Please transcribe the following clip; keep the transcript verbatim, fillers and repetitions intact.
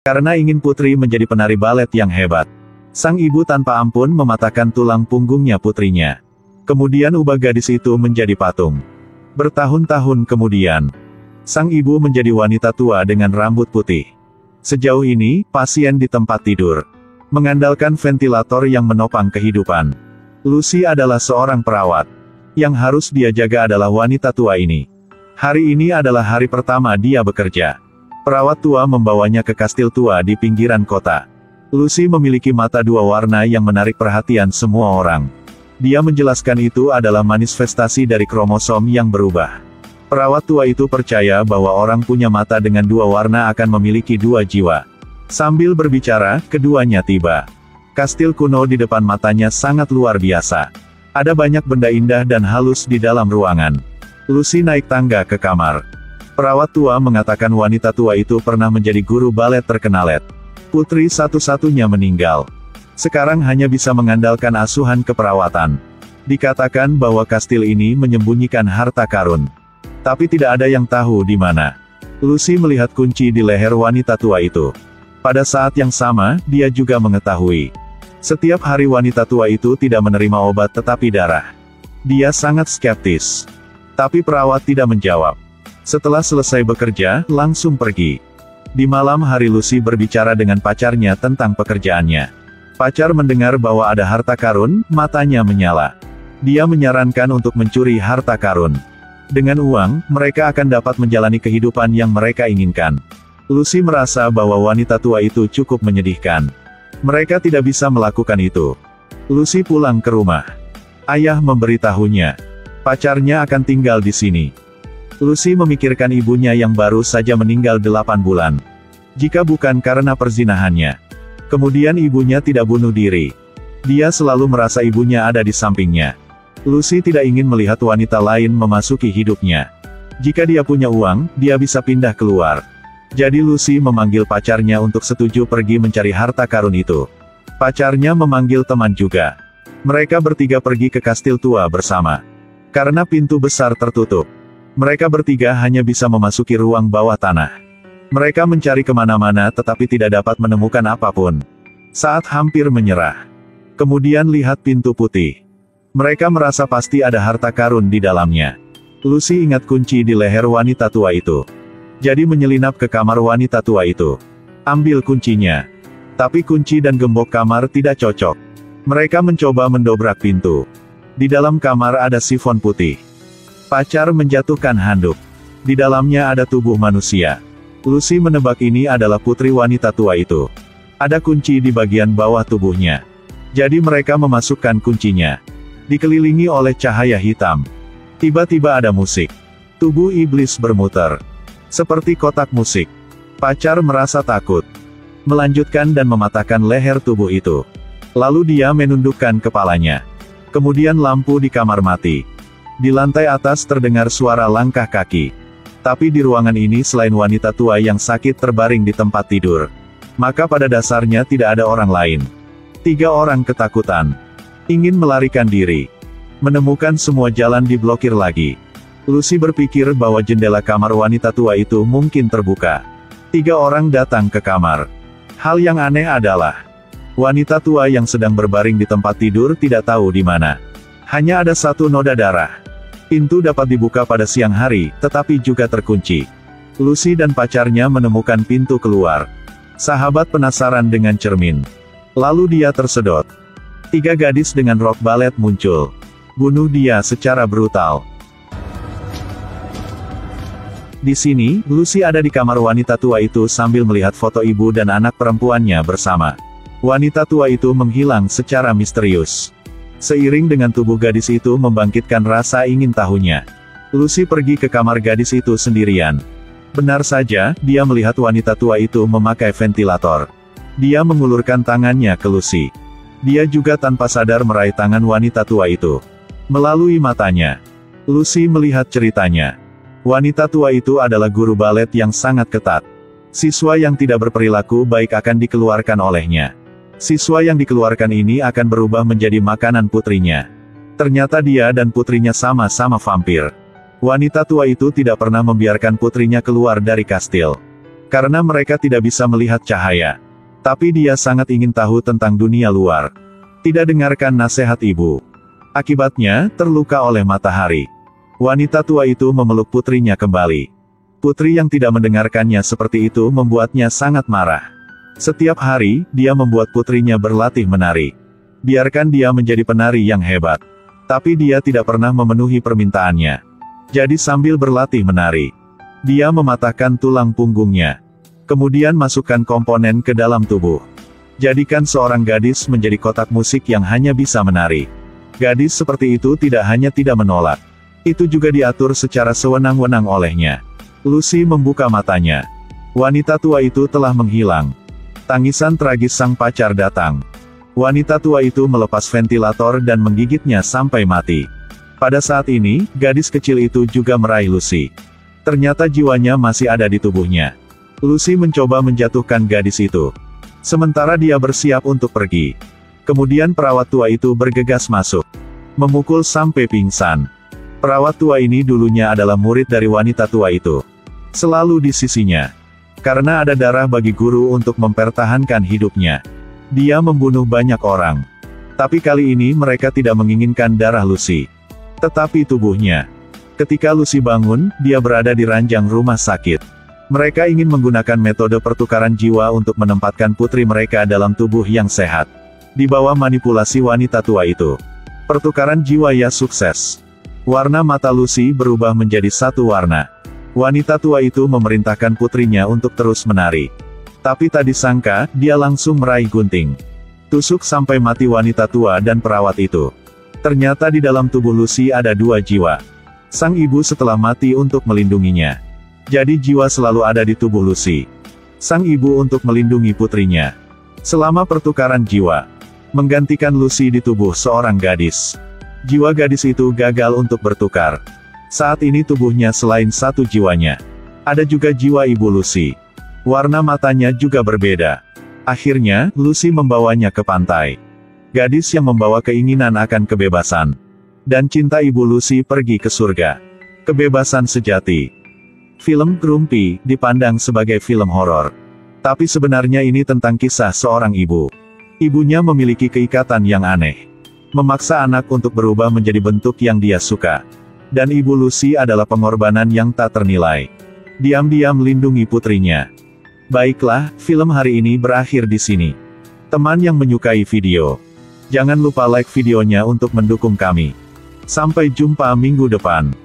Karena ingin putri menjadi penari balet yang hebat, sang ibu tanpa ampun mematahkan tulang punggungnya putrinya. Kemudian ubah gadis itu menjadi patung. Bertahun-tahun kemudian, sang ibu menjadi wanita tua dengan rambut putih. Sejauh ini, pasien di tempat tidur mengandalkan ventilator yang menopang kehidupan. Lucy adalah seorang perawat. Yang harus dia jaga adalah wanita tua ini. Hari ini adalah hari pertama dia bekerja. Perawat tua membawanya ke kastil tua di pinggiran kota. Lucy memiliki mata dua warna yang menarik perhatian semua orang. Dia menjelaskan itu adalah manifestasi dari kromosom yang berubah. Perawat tua itu percaya bahwa orang punya mata dengan dua warna akan memiliki dua jiwa. Sambil berbicara, keduanya tiba. Kastil kuno di depan matanya sangat luar biasa. Ada banyak benda indah dan halus di dalam ruangan. Lucy naik tangga ke kamar. Perawat tua mengatakan wanita tua itu pernah menjadi guru balet terkenalet. Putri satu-satunya meninggal. Sekarang hanya bisa mengandalkan asuhan keperawatan. Dikatakan bahwa kastil ini menyembunyikan harta karun. Tapi tidak ada yang tahu di mana. Lucy melihat kunci di leher wanita tua itu. Pada saat yang sama, dia juga mengetahui. Setiap hari wanita tua itu tidak menerima obat tetapi darah. Dia sangat skeptis. Tapi perawat tidak menjawab. Setelah selesai bekerja, langsung pergi. Di malam hari Lucy berbicara dengan pacarnya tentang pekerjaannya. Pacar mendengar bahwa ada harta karun, matanya menyala. Dia menyarankan untuk mencuri harta karun. Dengan uang, mereka akan dapat menjalani kehidupan yang mereka inginkan. Lucy merasa bahwa wanita tua itu cukup menyedihkan. Mereka tidak bisa melakukan itu. Lucy pulang ke rumah. Ayah memberitahunya, pacarnya akan tinggal di sini. Lucy memikirkan ibunya yang baru saja meninggal delapan bulan. Jika bukan karena perzinahannya. Kemudian ibunya tidak bunuh diri. Dia selalu merasa ibunya ada di sampingnya. Lucy tidak ingin melihat wanita lain memasuki hidupnya. Jika dia punya uang, dia bisa pindah keluar. Jadi Lucy memanggil pacarnya untuk setuju pergi mencari harta karun itu. Pacarnya memanggil teman juga. Mereka bertiga pergi ke kastil tua bersama. Karena pintu besar tertutup, mereka bertiga hanya bisa memasuki ruang bawah tanah. Mereka mencari kemana-mana tetapi tidak dapat menemukan apapun. Saat hampir menyerah, kemudian lihat pintu putih. Mereka merasa pasti ada harta karun di dalamnya. Lucy ingat kunci di leher wanita tua itu. Jadi menyelinap ke kamar wanita tua itu. Ambil kuncinya. Tapi kunci dan gembok kamar tidak cocok. Mereka mencoba mendobrak pintu. Di dalam kamar ada sifon putih. Pacar menjatuhkan handuk. Di dalamnya ada tubuh manusia. Lucy menebak ini adalah putri wanita tua itu. Ada kunci di bagian bawah tubuhnya. Jadi mereka memasukkan kuncinya. Dikelilingi oleh cahaya hitam. Tiba-tiba ada musik. Tubuh iblis bermuter. Seperti kotak musik. Pacar merasa takut. Melanjutkan dan mematahkan leher tubuh itu. Lalu dia menundukkan kepalanya. Kemudian lampu di kamar mati. Di lantai atas terdengar suara langkah kaki. Tapi di ruangan ini selain wanita tua yang sakit terbaring di tempat tidur. Maka pada dasarnya tidak ada orang lain. Tiga orang ketakutan. Ingin melarikan diri. Menemukan semua jalan diblokir lagi. Lucy berpikir bahwa jendela kamar wanita tua itu mungkin terbuka. Tiga orang datang ke kamar. Hal yang aneh adalah, wanita tua yang sedang berbaring di tempat tidur tidak tahu di mana. Hanya ada satu noda darah. Pintu dapat dibuka pada siang hari, tetapi juga terkunci. Lucy dan pacarnya menemukan pintu keluar. Sahabat penasaran dengan cermin. Lalu dia tersedot. Tiga gadis dengan rok balet muncul. Bunuh dia secara brutal. Di sini, Lucy ada di kamar wanita tua itu sambil melihat foto ibu dan anak perempuannya bersama. Wanita tua itu menghilang secara misterius. Seiring dengan tubuh gadis itu membangkitkan rasa ingin tahunya. Lucy pergi ke kamar gadis itu sendirian. Benar saja, dia melihat wanita tua itu memakai ventilator. Dia mengulurkan tangannya ke Lucy. Dia juga tanpa sadar meraih tangan wanita tua itu. Melalui matanya, Lucy melihat ceritanya. Wanita tua itu adalah guru balet yang sangat ketat. Siswa yang tidak berperilaku baik akan dikeluarkan olehnya. Siswa yang dikeluarkan ini akan berubah menjadi makanan putrinya. Ternyata dia dan putrinya sama-sama vampir. Wanita tua itu tidak pernah membiarkan putrinya keluar dari kastil. Karena mereka tidak bisa melihat cahaya. Tapi dia sangat ingin tahu tentang dunia luar. Tidak dengarkan nasihat ibu. Akibatnya, terluka oleh matahari. Wanita tua itu memeluk putrinya kembali. Putri yang tidak mendengarkannya seperti itu membuatnya sangat marah. Setiap hari, dia membuat putrinya berlatih menari. Biarkan dia menjadi penari yang hebat. Tapi dia tidak pernah memenuhi permintaannya. Jadi sambil berlatih menari, dia mematahkan tulang punggungnya. Kemudian masukkan komponen ke dalam tubuh. Jadikan seorang gadis menjadi kotak musik yang hanya bisa menari. Gadis seperti itu tidak hanya tidak menolak. Itu juga diatur secara sewenang-wenang olehnya. Lucy membuka matanya. Wanita tua itu telah menghilang. Tangisan tragis sang pacar datang. Wanita tua itu melepas ventilator dan menggigitnya sampai mati. Pada saat ini, gadis kecil itu juga meraih Lucy. Ternyata jiwanya masih ada di tubuhnya. Lucy mencoba menjatuhkan gadis itu. Sementara dia bersiap untuk pergi. Kemudian perawat tua itu bergegas masuk. Memukul sampai pingsan. Perawat tua ini dulunya adalah murid dari wanita tua itu. Selalu di sisinya. Karena ada darah bagi guru untuk mempertahankan hidupnya. Dia membunuh banyak orang. Tapi kali ini mereka tidak menginginkan darah Lucy. Tetapi tubuhnya. Ketika Lucy bangun, dia berada di ranjang rumah sakit. Mereka ingin menggunakan metode pertukaran jiwa untuk menempatkan putri mereka dalam tubuh yang sehat. Di bawah manipulasi wanita tua itu. Pertukaran jiwa ya sukses. Warna mata Lucy berubah menjadi satu warna. Wanita tua itu memerintahkan putrinya untuk terus menari. Tapi tak disangka, dia langsung meraih gunting. Tusuk sampai mati wanita tua dan perawat itu. Ternyata di dalam tubuh Lucy ada dua jiwa. Sang ibu setelah mati untuk melindunginya. Jadi jiwa selalu ada di tubuh Lucy. Sang ibu untuk melindungi putrinya. Selama pertukaran jiwa. Menggantikan Lucy di tubuh seorang gadis. Jiwa gadis itu gagal untuk bertukar. Saat ini tubuhnya selain satu jiwanya. Ada juga jiwa ibu Lucy. Warna matanya juga berbeda. Akhirnya, Lucy membawanya ke pantai. Gadis yang membawa keinginan akan kebebasan. Dan cinta ibu Lucy pergi ke surga. Kebebasan sejati. Film Grumpy dipandang sebagai film horor. Tapi sebenarnya ini tentang kisah seorang ibu. Ibunya memiliki keikatan yang aneh. Memaksa anak untuk berubah menjadi bentuk yang dia suka. Dan ibu Lucy adalah pengorbanan yang tak ternilai. Diam-diam lindungi putrinya. Baiklah, film hari ini berakhir di sini. Teman yang menyukai video, jangan lupa like videonya untuk mendukung kami. Sampai jumpa minggu depan.